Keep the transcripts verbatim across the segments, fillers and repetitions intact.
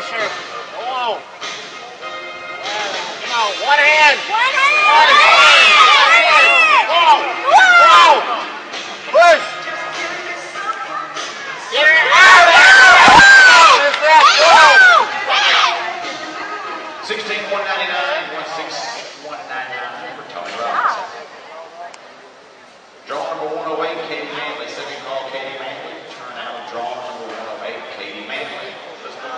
pressure. Go on. Come on, one hand. One hand. One hand. One hand. Go on. Go on. Push. Get it out of there. That's that. Go on. sixteen one ninety-nine, one six one ninety-nine for Tony Robinson. Draw number one oh eight, Katie Manley. Second call, Katie Manley. Turn out draw number one oh eight, Katie Manley. Let's go.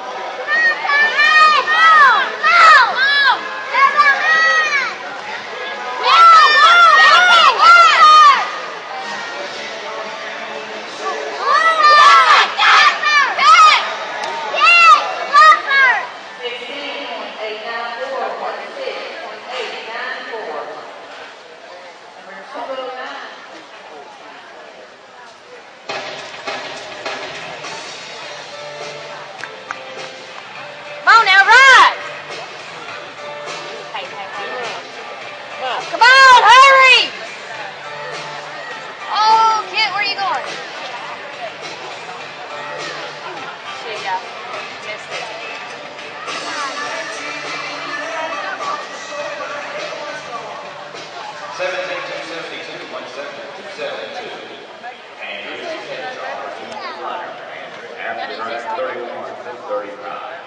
Come on, hurry! Oh, Kit, where are you going? Shit, yeah. Missed it. seventeen two seventy-two, one seven two seventy-two. And here's the head drawer. After thirty-one to thirty-five.